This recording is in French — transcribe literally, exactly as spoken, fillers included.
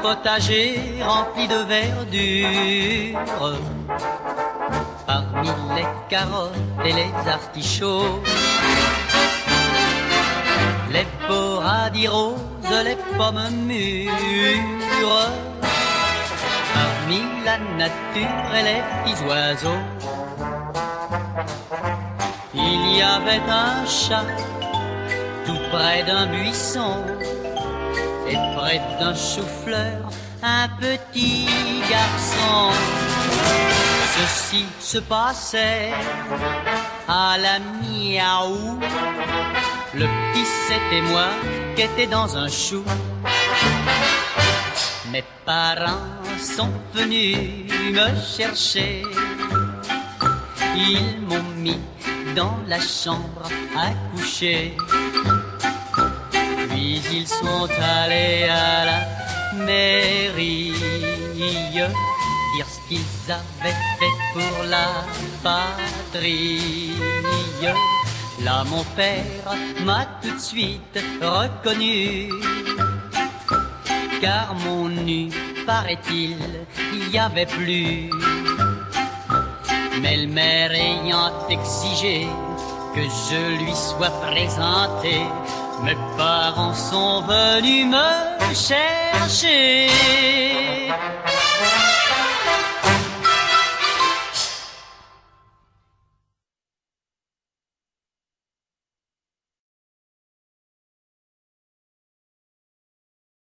potager rempli de verdure. Parmi les carottes et les artichauts, les beaux radis roses, les pommes mûres. Parmi la nature et les petits oiseaux, il y avait un chat tout près d'un buisson, et près d'un chou-fleur, un petit garçon. Ceci se passait à la miaou. Le petit c'était moi qui étais dans un chou. Mes parents sont venus me chercher. Ils m'ont mis dans la chambre à coucher. Puis ils sont allés à la mairie dire ce qu'ils avaient fait pour la patrie. Là mon père m'a tout de suite reconnu, car mon nu, paraît-il, il y avait plus. Mais le maire ayant exigé que je lui sois présenté, mes parents sont venus me chercher.